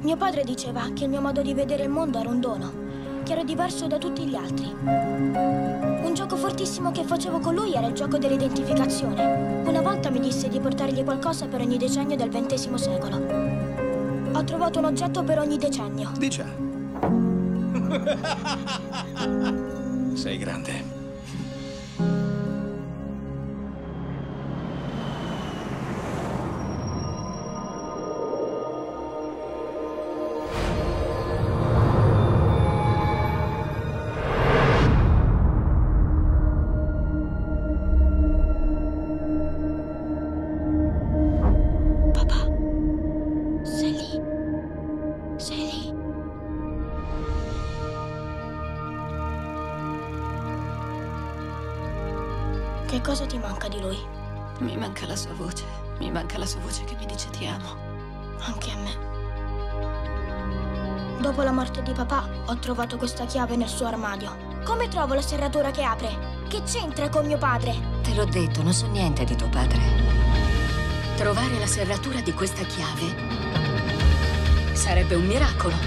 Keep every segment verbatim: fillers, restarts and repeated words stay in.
Mio padre diceva che il mio modo di vedere il mondo era un dono, che ero diverso da tutti gli altri. Un gioco fortissimo che facevo con lui era il gioco dell'identificazione. Una volta mi disse di portargli qualcosa per ogni decennio del ventesimo secolo. Ho trovato un oggetto per ogni decennio. Dicia. Sei grande. Che cosa ti manca di lui? Mi manca la sua voce. Mi manca la sua voce che mi dice ti amo. Anche a me. Dopo la morte di papà, ho trovato questa chiave nel suo armadio. Come trovo la serratura che apre? Che c'entra con mio padre? Te l'ho detto, non so niente di tuo padre. Trovare la serratura di questa chiave sarebbe un miracolo.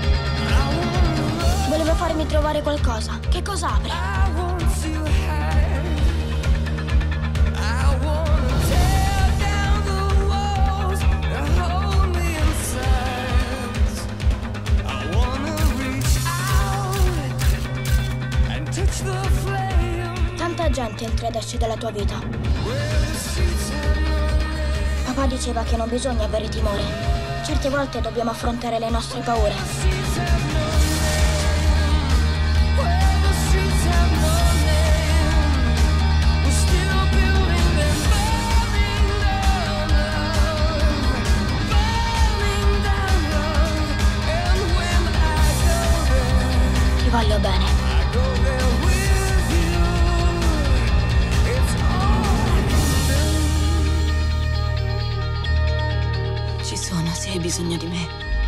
Volevo farmi trovare qualcosa. Che cosa apre? Tanta gente entra ed esce dalla tua vita. Papà diceva che non bisogna avere timore. Certe volte dobbiamo affrontare le nostre paure. Ti voglio bene. Ci sono, se hai bisogno di me.